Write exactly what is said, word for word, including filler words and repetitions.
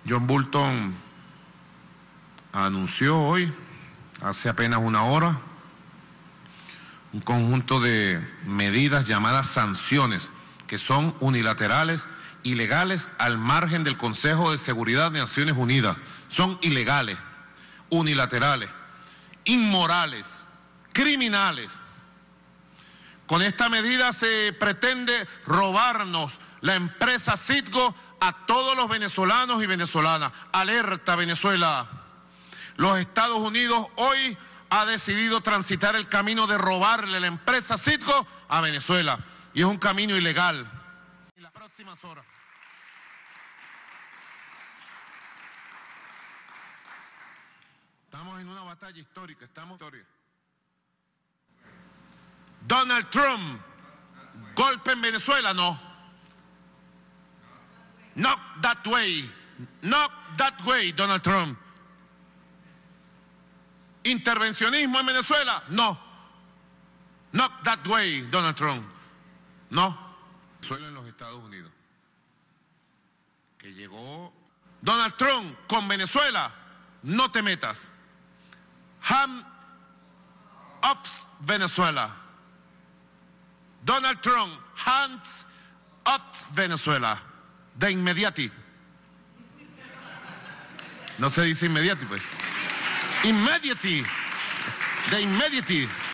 John Bolton anunció hoy, hace apenas una hora, un conjunto de medidas llamadas sanciones, que son unilaterales, ilegales, al margen del Consejo de Seguridad de Naciones Unidas. Son ilegales, unilaterales, inmorales, criminales. Con esta medida se pretende robarnos la empresa Citgo a todos los venezolanos y venezolanas. Alerta, Venezuela. Los Estados Unidos hoy ha decidido transitar el camino de robarle la empresa Citgo a Venezuela. Y es un camino ilegal. En las próximas horas. Estamos en una batalla histórica, estamos en historia. Donald Trump, golpe en Venezuela, no. Not that way, not that way, Donald Trump. Intervencionismo en Venezuela, no. Not that way, Donald Trump. No. Venezuela en los Estados Unidos. Que llegó Donald Trump con Venezuela, no te metas. Hand off Venezuela. Donald Trump, hands off Venezuela. De inmediati. No se dice inmediati, pues. Immediately. De inmediati.